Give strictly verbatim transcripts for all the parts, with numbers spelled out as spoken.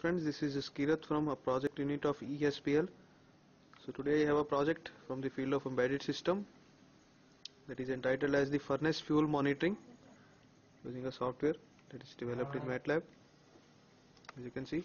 friends, this is Skirat from a project unit of E S P L. So today I have a project from the field of embedded system that is entitled as the furnace fuel monitoring using a software that is developed in MATLAB, as you can see.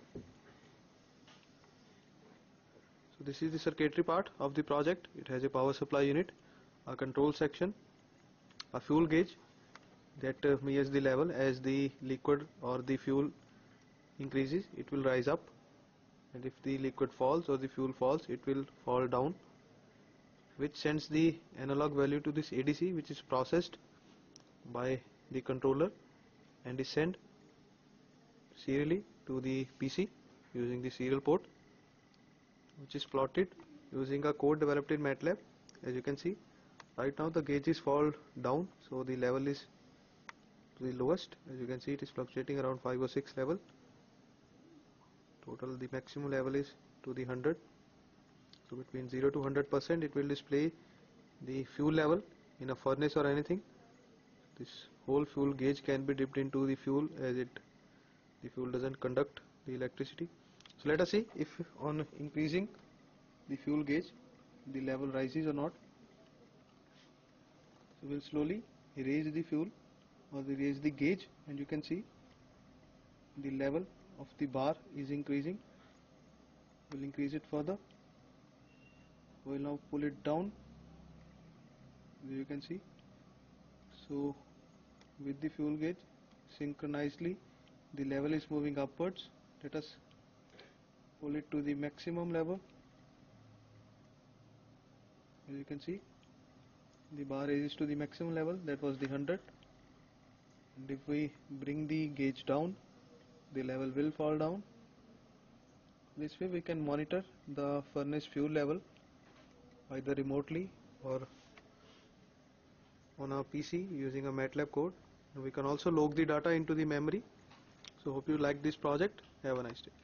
So this is the circuitry part of the project. It has a power supply unit, a control section, a fuel gauge that uh, measures the level. As the liquid or the fuel increases, it will rise up, and if the liquid falls or the fuel falls, it will fall down, which sends the analog value to this A D C, which is processed by the controller and is sent serially to the P C using the serial port, which is plotted using a code developed in MATLAB. As you can see, right now the gauges fall down, so the level is to the lowest. As you can see, it is fluctuating around five or six level. Total, the maximum level is to the one hundred. So between zero to one hundred percent it will display the fuel level in a furnace or anything. This whole fuel gauge can be dipped into the fuel, as it the fuel doesn't conduct the electricity. So let us see if on increasing the fuel gauge the level rises or not. So we'll slowly raise the fuel or raise the gauge, and you can see the level of the bar is increasing. We'll increase it further. We'll now pull it down, as you can see. So with the fuel gauge synchronously the level is moving upwards. Let us pull it to the maximum level. As you can see, the bar raises to the maximum level, that was the one hundred, and if we bring the gauge down, the level will fall down. This way we can monitor the furnace fuel level either remotely or on a P C using a MATLAB code. And we can also log the data into the memory. So hope you like this project. Have a nice day.